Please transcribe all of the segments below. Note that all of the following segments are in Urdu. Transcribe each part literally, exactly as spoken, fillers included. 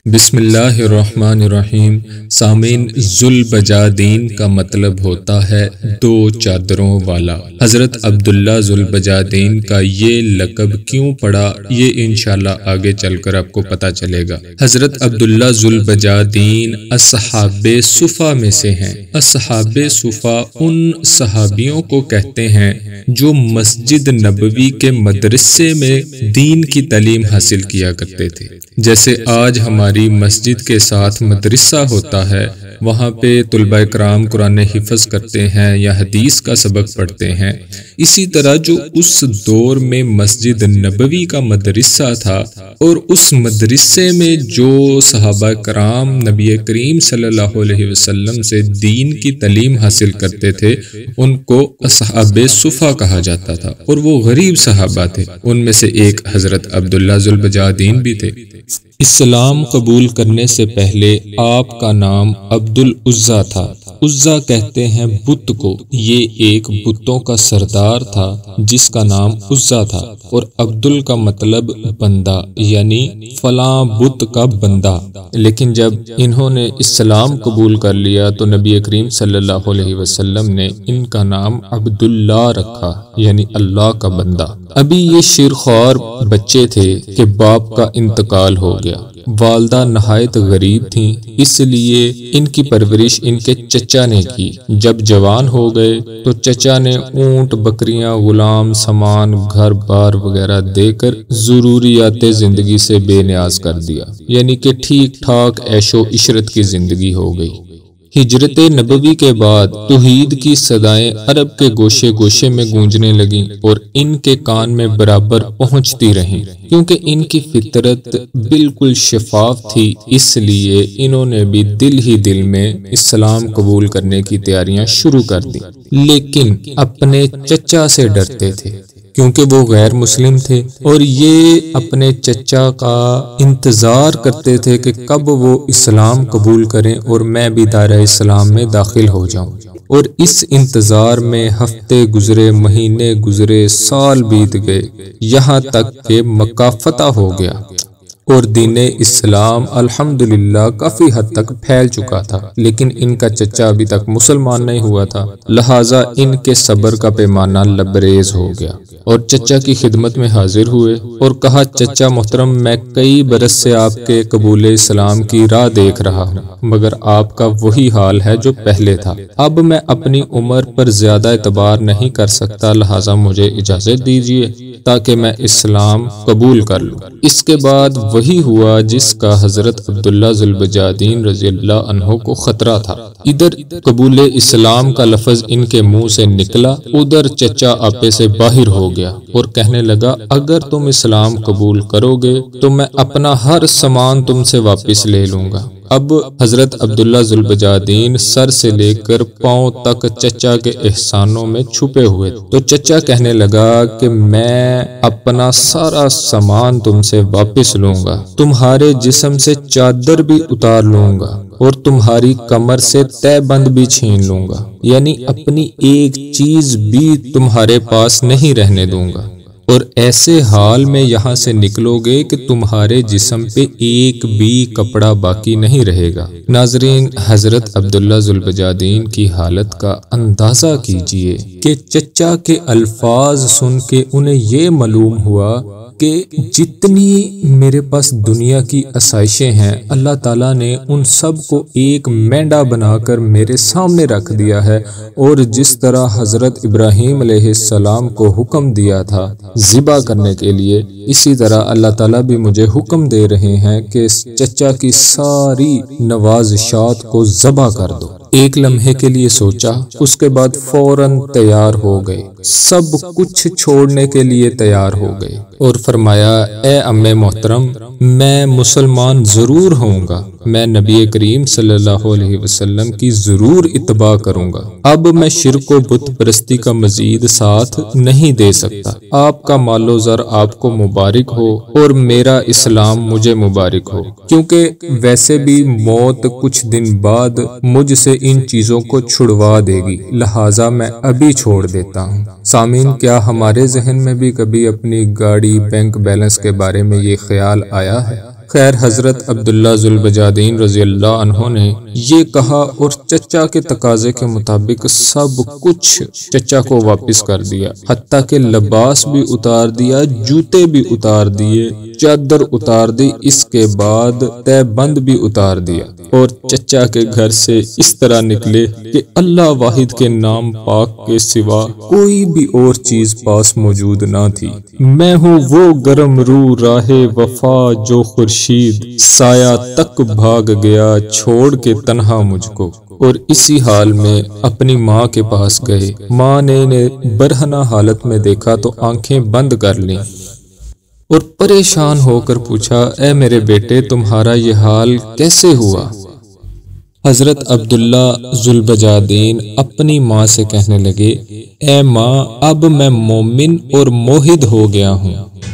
بسم اللہ الرحمن الرحیم۔ سامعین، ذوالبجادین کا مطلب ہوتا ہے دو چادروں والا۔ حضرت عبداللہ ذوالبجادین کا یہ لقب کیوں پڑا، یہ انشاءاللہ آگے چل کر آپ کو پتہ چلے گا۔ حضرت عبداللہ ذوالبجادین اصحاب صفا میں سے ہیں۔ اصحاب صفا ان صحابیوں کو کہتے ہیں جو مسجد نبوی کے مدرسے میں دین کی تعلیم حاصل کیا کرتے تھے۔ جیسے آج ہماری مسجد کے ساتھ مدرسہ ہوتا ہے، وہاں پہ طلباء کرام قرآن حفظ کرتے ہیں یا حدیث کا سبق پڑھتے ہیں، اسی طرح جو اس دور میں مسجد نبوی کا مدرسہ تھا اور اس مدرسے میں جو صحابہ کرام نبی کریم صلی اللہ علیہ وسلم سے دین کی تعلیم حاصل کرتے تھے، ان کو اصحاب صفا کہا جاتا تھا، اور وہ غریب صحابہ تھے۔ ان میں سے ایک حضرت عبداللہ ذوالبجادین بھی تھے۔ اسلام قبول کرنے سے پہلے آپ کا نام عبد العزیٰ تھا۔ عزیٰ کہتے ہیں بت کو، یہ ایک بتوں کا سردار تھا جس کا نام عزیٰ تھا، اور عبدل کا مطلب بندہ، یعنی فلاں بت کا بندہ۔ لیکن جب انہوں نے اسلام قبول کر لیا تو نبی کریم صلی اللہ علیہ وسلم نے ان کا نام عبداللہ رکھا، یعنی اللہ کا بندہ۔ ابھی یہ شیرخوار بچے تھے کہ باپ کا انتقال ہو گیا۔ والدہ نہایت غریب تھیں، اس لیے ان کی پرورش ان کے چچا نے کی۔ جب جوان ہو گئے تو چچا نے اونٹ، بکریاں، غلام، سامان، گھر بار وغیرہ دے کر ضروریات زندگی سے بے نیاز کر دیا، یعنی کہ ٹھیک ٹھاک عیش و عشرت کی زندگی ہو گئی۔ ہجرت نبوی کے بعد توحید کی صدائیں عرب کے گوشے گوشے میں گونجنے لگیں اور ان کے کان میں برابر پہنچتی رہیں، کیونکہ ان کی فطرت بالکل شفاف تھی، اس لیے انہوں نے بھی دل ہی دل میں اسلام قبول کرنے کی تیاریاں شروع کر دی، لیکن اپنے چچا سے ڈرتے تھے کیونکہ وہ غیر مسلم تھے، اور یہ اپنے چچا کا انتظار کرتے تھے کہ کب وہ اسلام قبول کریں اور میں بھی دائرہ اسلام میں داخل ہو جاؤں۔ اور اس انتظار میں ہفتے گزرے، مہینے گزرے، سال بیت گئے، یہاں تک کہ مکہ فتح ہو گیا اور دین اسلام الحمدللہ کافی حد تک پھیل چکا تھا، لیکن ان کا چچا ابھی تک مسلمان نہیں ہوا تھا، لہٰذا ان کے صبر کا پیمانہ لبریز ہو گیا اور چچا کی خدمت میں حاضر ہوئے اور کہا، چچا محترم، میں کئی برس سے آپ کے قبول اسلام کی راہ دیکھ رہا ہوں، مگر آپ کا وہی حال ہے جو پہلے تھا۔ اب میں اپنی عمر پر زیادہ اعتبار نہیں کر سکتا، لہٰذا مجھے اجازت دیجیے تاکہ میں اسلام قبول کر لوں۔ اس کے بعد وہی ہوا جس کا حضرت عبداللہ ذوالبجادین رضی اللہ عنہ کو خطرہ تھا۔ ادھر قبول اسلام کا لفظ ان کے منہ سے نکلا، ادھر چچا آپے سے باہر ہو گیا اور کہنے لگا، اگر تم اسلام قبول کرو گے تو میں اپنا ہر سامان تم سے واپس لے لوں گا۔ اب حضرت عبداللہ ذوالبجادین سر سے لے کر پاؤں تک چچا کے احسانوں میں چھپے ہوئے، تو چچا کہنے لگا کہ میں اپنا سارا سامان تم سے واپس لوں گا، تمہارے جسم سے چادر بھی اتار لوں گا اور تمہاری کمر سے تہ بند بھی چھین لوں گا، یعنی اپنی ایک چیز بھی تمہارے پاس نہیں رہنے دوں گا، اور ایسے حال میں یہاں سے نکلو گے کہ تمہارے جسم پہ ایک بھی کپڑا باقی نہیں رہے گا۔ ناظرین، حضرت عبداللہ ذوالبجادین کی حالت کا اندازہ کیجئے کہ چچا کے الفاظ سن کے انہیں یہ معلوم ہوا کہ جتنی میرے پاس دنیا کی آسائشیں ہیں، اللہ تعالیٰ نے ان سب کو ایک مینڈا بنا کر میرے سامنے رکھ دیا ہے، اور جس طرح حضرت ابراہیم علیہ السلام کو حکم دیا تھا ذبح کرنے کے لیے، اسی طرح اللہ تعالیٰ بھی مجھے حکم دے رہے ہیں کہ چچا کی ساری نوازشات کو ذبح کر دو۔ ایک لمحے کے لیے سوچا، اس کے بعد فوراً تیار ہو گئے، سب کچھ چھوڑنے کے لیے تیار ہو گئے اور فرمایا، اے ام محترم، میں مسلمان ضرور ہوں گا، میں نبی کریم صلی اللہ علیہ وسلم کی ضرور اتباع کروں گا، اب میں شرک و بت پرستی کا مزید ساتھ نہیں دے سکتا، آپ کا مال و زر آپ کو مبارک ہو اور میرا اسلام مجھے مبارک ہو، کیونکہ ویسے بھی موت کچھ دن بعد مجھ سے ان چیزوں کو چھڑوا دے گی، لہٰذا میں ابھی چھوڑ دیتا ہوں۔ سامعین، کیا ہمارے ذہن میں بھی کبھی اپنی گاڑی، بینک بیلنس کے بارے میں یہ خیال آیا ہے خیر حضرت عبداللہ ذوالبجادین رضی اللہ عنہ نے یہ کہا اور چچا کے تقاضے کے مطابق سب کچھ چچا کو واپس کر دیا، حتیٰ کہ لباس بھی اتار دیا، جوتے بھی اتار دیے، چادر اتار دی، اس کے بعد تہ بند بھی اتار دیا اور چچا کے گھر سے اس طرح نکلے کہ اللہ واحد کے نام پاک کے سوا کوئی بھی اور چیز پاس موجود نہ تھی۔ میں ہوں وہ گرم رو راہ وفا جو خورشید سایہ تک بھاگ گیا چھوڑ کے تنہا مجھ کو، اور اسی حال میں اپنی ماں کے پاس گئے۔ ماں نے انہیں برہنہ حالت میں دیکھا تو آنکھیں بند کر لیں اور پریشان ہو کر پوچھا، اے میرے بیٹے تمہارا یہ حال کیسے ہوا؟ حضرت عبداللہ ذوالبجادین اپنی ماں سے کہنے لگے، اے ماں اب میں مومن اور موحد ہو گیا ہوں۔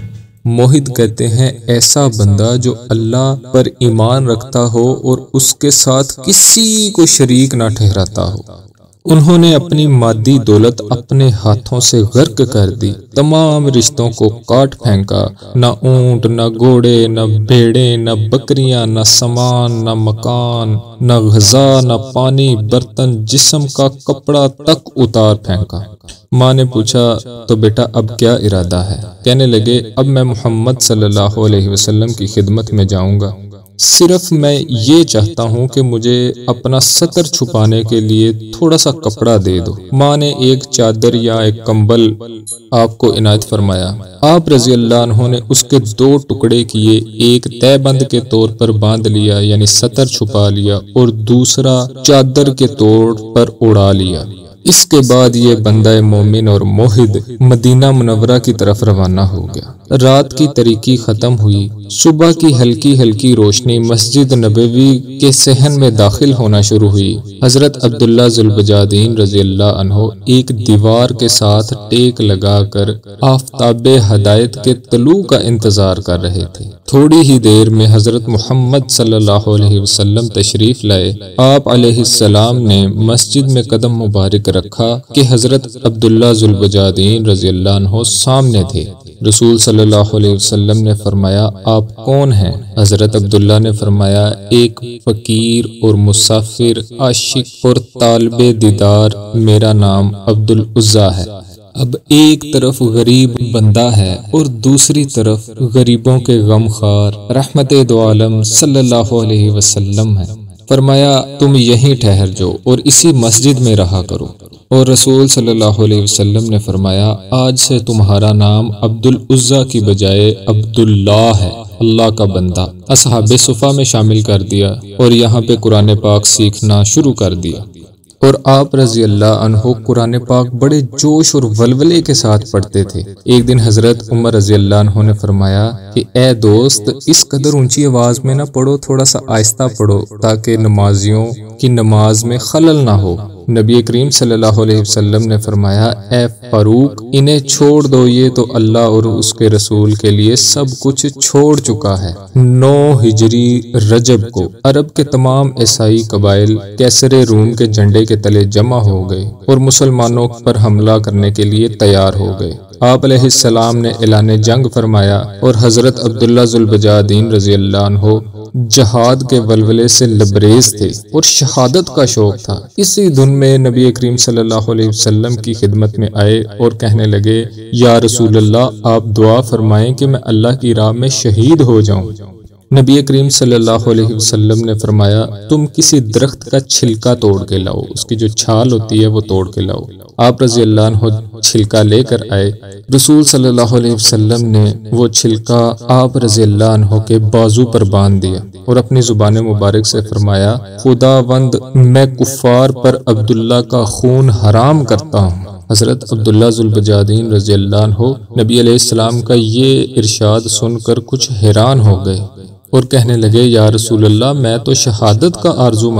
موحد کہتے ہیں ایسا بندہ جو اللہ پر ایمان رکھتا ہو اور اس کے ساتھ کسی کو شریک نہ ٹھہراتا ہو۔ انہوں نے اپنی مادی دولت اپنے ہاتھوں سے غرق کر دی، تمام رشتوں کو کاٹ پھینکا، نہ اونٹ، نہ گھوڑے، نہ بھیڑیں، نہ بکریاں، نہ سامان، نہ مکان، نہ غذا، نہ پانی، برتن، جسم کا کپڑا تک اتار پھینکا۔ ماں نے پوچھا تو بیٹا اب کیا ارادہ ہے؟ کہنے لگے اب میں محمد صلی اللہ علیہ وسلم کی خدمت میں جاؤں گا، صرف میں یہ چاہتا ہوں کہ مجھے اپنا ستر چھپانے کے لیے تھوڑا سا کپڑا دے دو۔ ماں نے ایک چادر یا ایک کمبل آپ کو عنایت فرمایا۔ آپ رضی اللہ عنہ نے اس کے دو ٹکڑے کیے، ایک تہ بند کے طور پر باندھ لیا یعنی ستر چھپا لیا اور دوسرا چادر کے طور پر اڑا لیا۔ اس کے بعد یہ بندہ مومن اور موحد مدینہ منورہ کی طرف روانہ ہو گیا۔ رات کی تاریکی ختم ہوئی، صبح کی ہلکی ہلکی روشنی مسجد نبوی کے صحن میں داخل ہونا شروع ہوئی۔ حضرت عبداللہ ذوالبجادین رضی اللہ عنہ ایک دیوار کے ساتھ ٹیک لگا کر آفتاب ہدایت کے طلوع کا انتظار کر رہے تھے۔ تھوڑی ہی دیر میں حضرت محمد صلی اللہ علیہ وسلم تشریف لائے۔ آپ علیہ السلام نے مسجد میں قدم مبارک رکھا کہ حضرت عبداللہ ذوالبجادین رضی اللہ عنہ سامنے تھے۔ رسول صلی اللہ علیہ وسلم نے فرمایا آپ کون ہیں؟ حضرت عبداللہ نے فرمایا ایک فقیر اور مسافر عاشق اور طالب دیدار، میرا نام عبدالعزیٰ ہے۔ اب ایک طرف غریب بندہ ہے اور دوسری طرف غریبوں کے غم خوار رحمت دو عالم صلی اللہ علیہ وسلم ہے۔ فرمایا تم یہیں ٹھہر جاؤ اور اسی مسجد میں رہا کرو، اور رسول صلی اللہ علیہ وسلم نے فرمایا آج سے تمہارا نام عبدالعزیٰ کی بجائے عبداللہ ہے، اللہ کا بندہ۔ اصحاب صفہ میں شامل کر دیا اور یہاں پہ قرآن پاک سیکھنا شروع کر دیا، اور آپ رضی اللہ عنہ قرآن پاک بڑے جوش اور ولولے کے ساتھ پڑھتے تھے۔ ایک دن حضرت عمر رضی اللہ عنہ نے فرمایا کہ اے دوست اس قدر اونچی آواز میں نہ پڑھو، تھوڑا سا آہستہ پڑھو تاکہ نمازیوں کی نماز میں خلل نہ ہو۔ نبی کریم صلی اللہ علیہ وسلم نے فرمایا اے فاروق انہیں چھوڑ دو، یہ تو اللہ اور اس کے رسول کے لیے سب کچھ چھوڑ چکا ہے۔ نو ہجری رجب کو عرب کے تمام عیسائی قبائل کیسر روم کے جھنڈے کے تلے جمع ہو گئے اور مسلمانوں پر حملہ کرنے کے لیے تیار ہو گئے۔ آپ علیہ السلام نے اعلان جنگ فرمایا اور حضرت عبداللہ ذوالبجادین رضی اللہ عنہ جہاد کے ولولے سے لبریز تھے اور شہادت کا شوق تھا۔ اسی دن میں نبی کریم صلی اللہ علیہ وسلم کی خدمت میں آئے اور کہنے لگے یا رسول اللہ آپ دعا فرمائیں کہ میں اللہ کی راہ میں شہید ہو جاؤں۔ نبی کریم صلی اللہ علیہ وسلم نے فرمایا تم کسی درخت کا چھلکا توڑ کے لاؤ، اس کی جو چھال ہوتی ہے وہ توڑ کے لاؤ۔ آپ رضی اللہ عنہ چھلکا لے کر آئے۔ رسول صلی اللہ علیہ وسلم نے وہ چھلکا آپ رضی اللہ عنہ کے بازو پر باندھ دیا اور اپنی زبان مبارک سے فرمایا خداوند میں کفار پر عبداللہ کا خون حرام کرتا ہوں۔ حضرت عبداللہ ذوالبجادین رضی اللہ عنہ نبی علیہ السلام کا یہ ارشاد سن کر کچھ حیران ہو گئے اور کہنے لگے یا رسول اللہ میں تو شہادت کا آرزو مند ہوں۔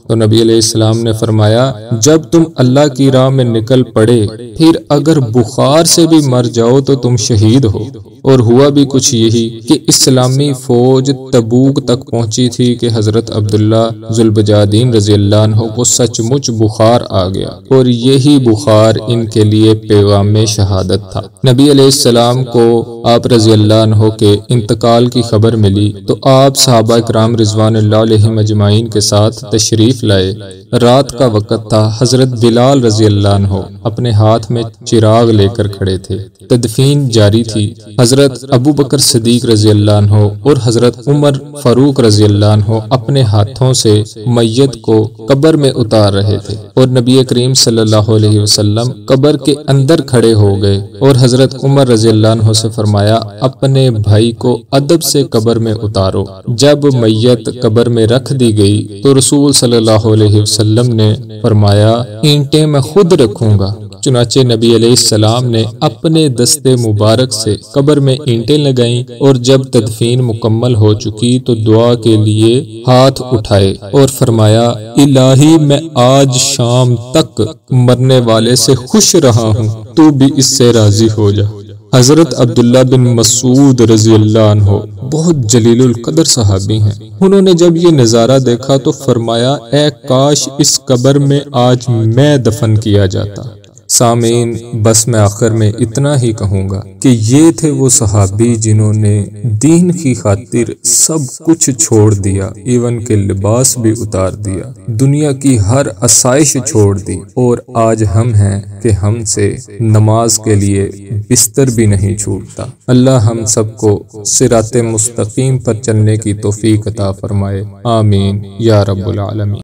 تو نبی علیہ السلام نے فرمایا جب تم اللہ کی راہ میں نکل پڑے پھر اگر بخار سے بھی مر جاؤ تو تم شہید ہو۔ اور ہوا بھی کچھ یہی کہ اسلامی فوج تبوک تک پہنچی تھی کہ حضرت عبداللہ ذوالبجادین رضی اللہ عنہ کو سچ مچ بخار آ گیا، اور یہی بخار ان کے لیے پیغام شہادت تھا۔ نبی علیہ السلام کو آپ رضی اللہ عنہ کے انتقال کی خبر ملی تو آپ صحابہ کرام رضوان اللہ علیہم اجمعین کے ساتھ تشریف لائے۔ رات کا وقت تھا۔ حضرت بلال رضی اللہ عنہ اپنے ہاتھ میں چراغ لے کر کھڑے تھے۔ تدفین جاری تھی۔ حضرت ابو بکر صدیق رضی اللہ عنہ اور حضرت عمر فاروق رضی اللہ عنہ اپنے ہاتھوں سے میت کو قبر میں اتار رہے تھے، اور نبی کریم صلی اللہ علیہ وسلم قبر کے اندر کھڑے ہو گئے اور حضرت عمر رضی اللہ عنہ سے فرمایا اپنے بھائی کو ادب سے قبر میں اتارو۔ جب میت قبر میں رکھ دی گئی تو رسول صلی اللہ علیہ وسلم نے فرمایا اینٹیں میں خود رکھوں گا۔ چنانچہ نبی علیہ السلام نے اپنے دست مبارک سے قبر میں اینٹیں لگائیں، اور جب تدفین مکمل ہو چکی تو دعا کے لیے ہاتھ اٹھائے اور فرمایا الہی میں آج شام تک مرنے والے سے خوش رہا ہوں، تو بھی اس سے راضی ہو جا۔ حضرت عبداللہ بن مسعود رضی اللہ عنہ بہت جلیل القدر صحابی ہیں۔ انہوں نے جب یہ نظارہ دیکھا تو فرمایا اے کاش اس قبر میں آج میں دفن کیا جاتا۔ سامعین، بس میں آخر میں اتنا ہی کہوں گا کہ یہ تھے وہ صحابی جنہوں نے دین کی خاطر سب کچھ چھوڑ دیا، ایون کہ لباس بھی اتار دیا، دنیا کی ہر آسائش چھوڑ دی، اور آج ہم ہیں کہ ہم سے نماز کے لیے بستر بھی نہیں چھوٹتا۔ اللہ ہم سب کو صراط مستقیم پر چلنے کی توفیق عطا فرمائے، آمین یا رب العالمین۔